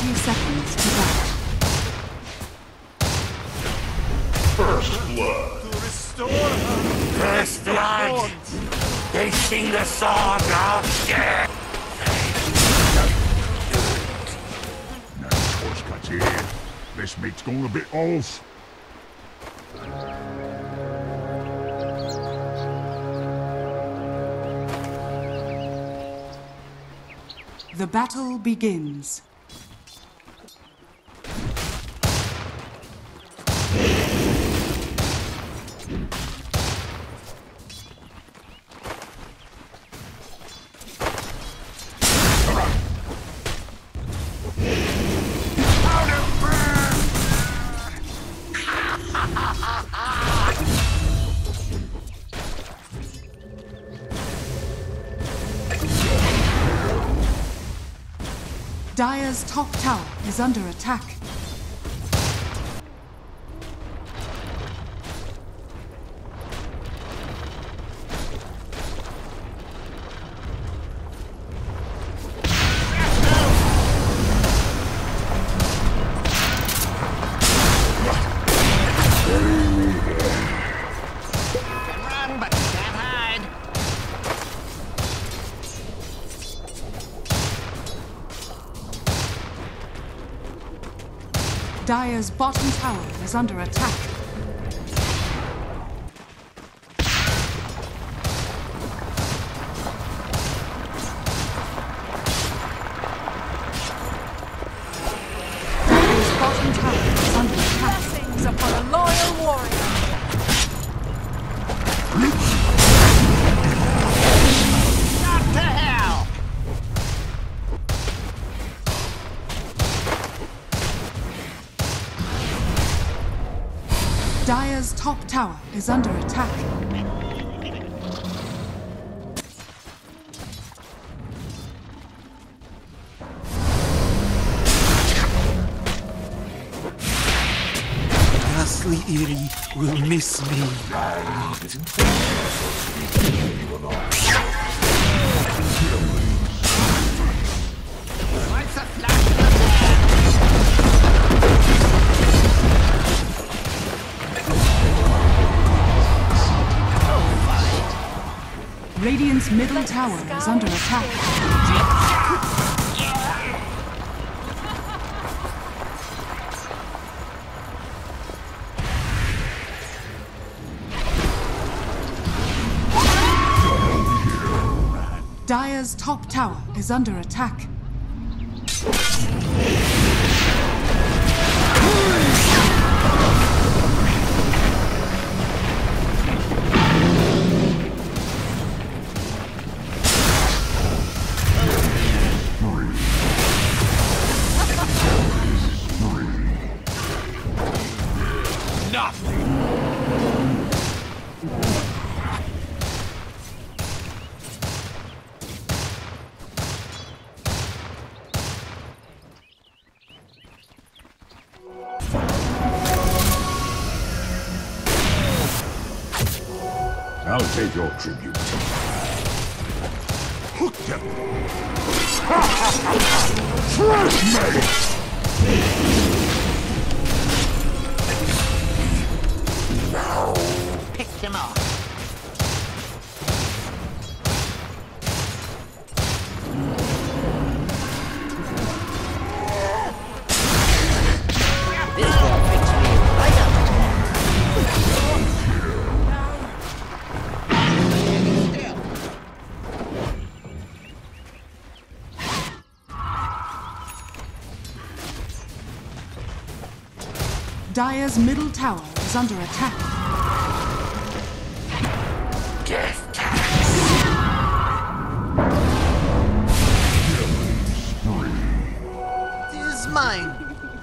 30 seconds to battle. First blood. To restore her. First blood. They sing the song of death. Now the horse cuts in. This meat's going a bit off. The battle begins. Dire's top tower is under attack. Run, but you can't hide. Dire's bottom tower is under attack. Dire's bottom tower is under attack. Blessings upon a loyal warrior. Not to hell. Dire's top tower is under attack. Ghastly Eerie will miss me. What's a flash in the pan? Radiant's middle tower is under attack. Dire's top tower is under attack. I'll take your tribute. Hook them! Fresh mate! Pick them off. This will fix me right up. Dire's middle tower is under attack. Death tax. This is mine.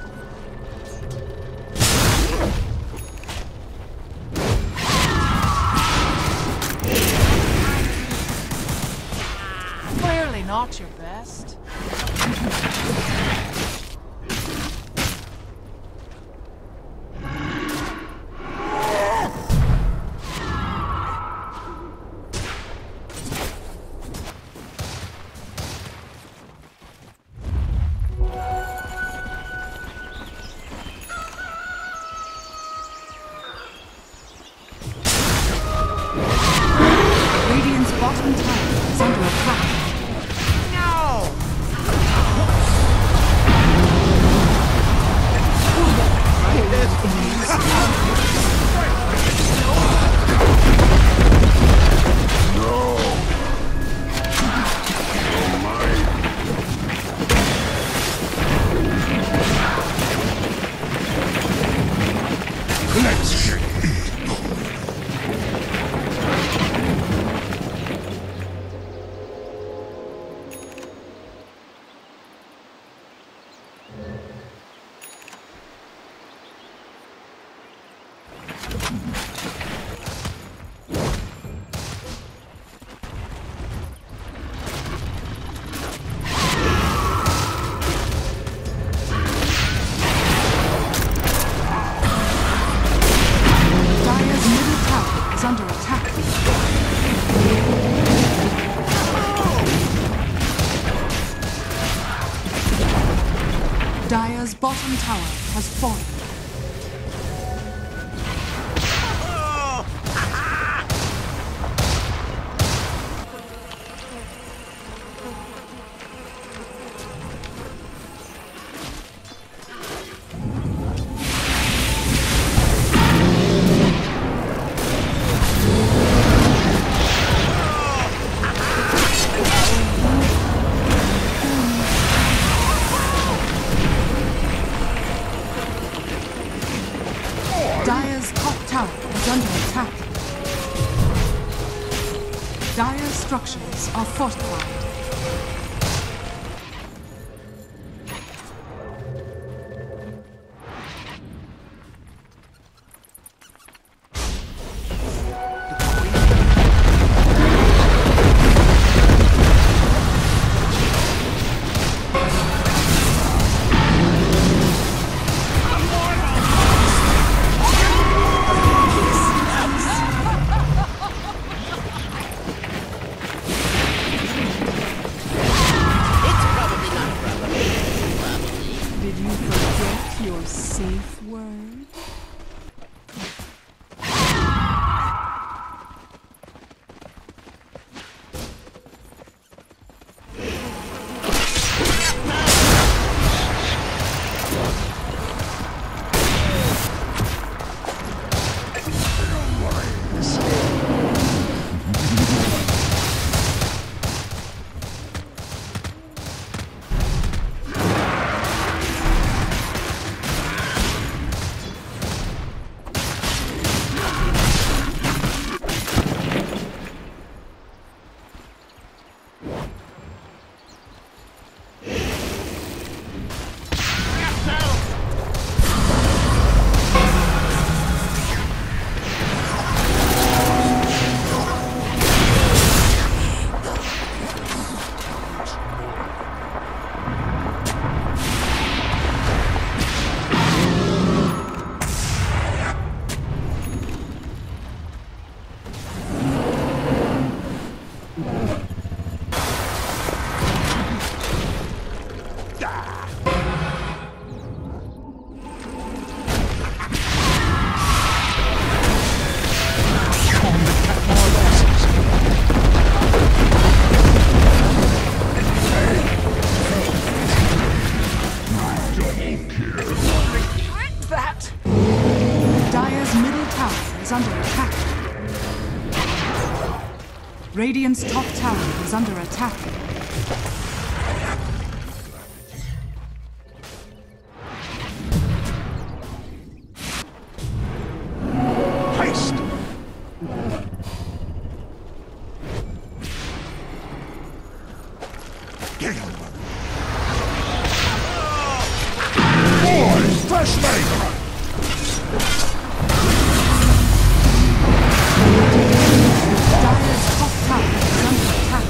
Clearly not your best. Let's get it. Dire's middle tower is under attack. Dire's bottom tower has fallen. Dire's top tower is under attack. Dire's structures are fortified. It's probably not a problem. Probably. Did you forget your safe word? That! Dire's middle tower is under attack. Radiant's top tower is under attack. Haste! Get him! Boys, fresh labor! Dire's top tower is under attack.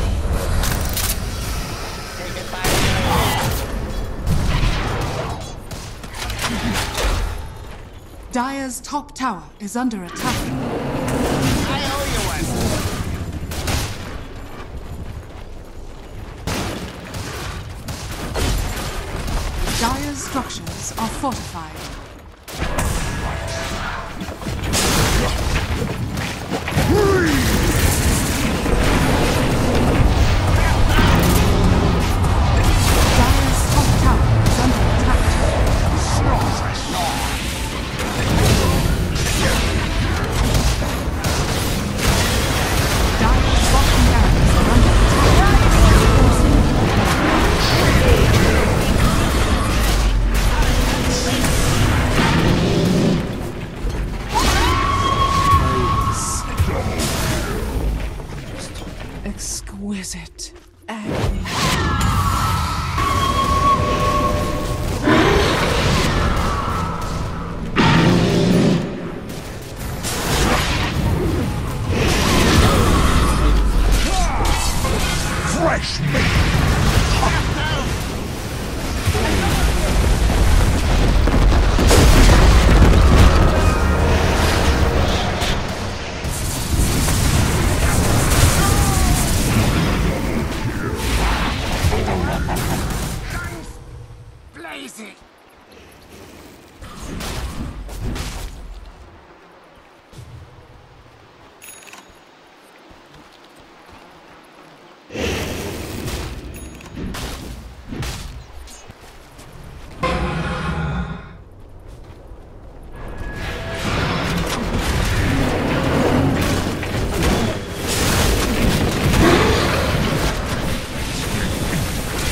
Dire's top tower is under attack. I owe you one. Dire's structures are fortified. Dire's top tower is under attack.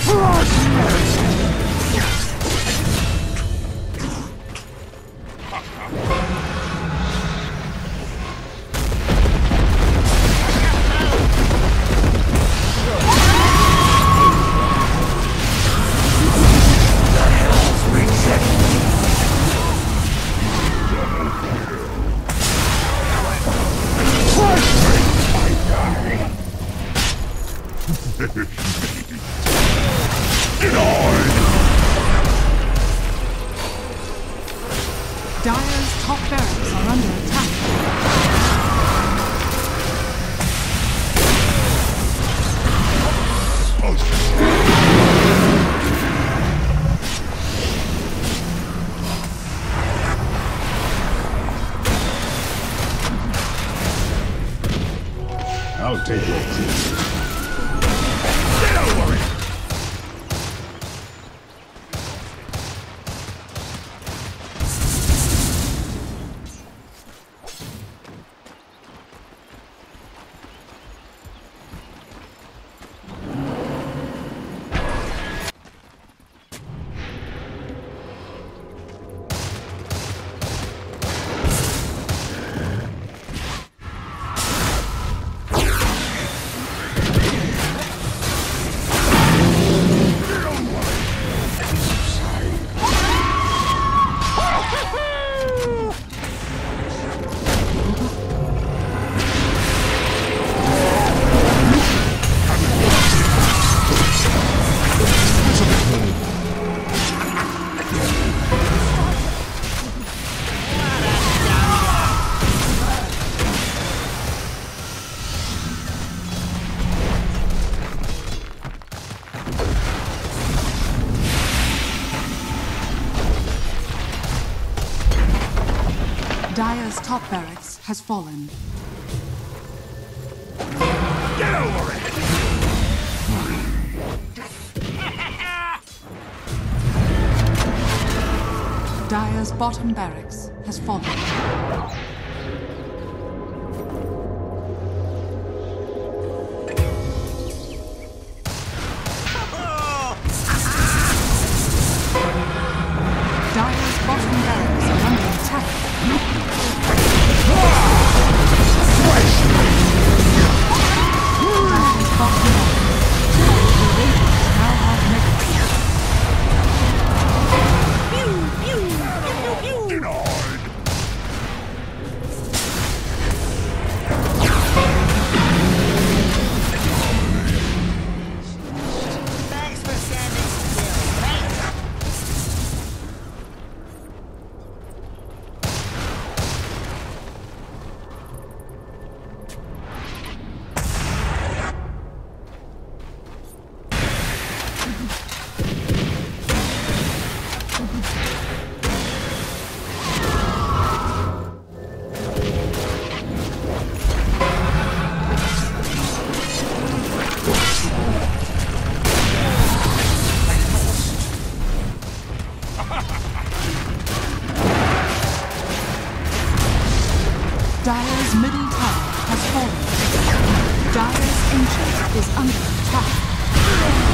Dire's top barracks are under attack. I'll take your troops. Dire's top barracks has fallen. Get over it! Dire's bottom barracks has fallen. Dire's bottom barracks are under attack. Dire's bottom barracks. The Radiants now have Megaton. Thanks for standing still. Thanks. Dire's middle tower has fallen. Dire's ancient is under attack.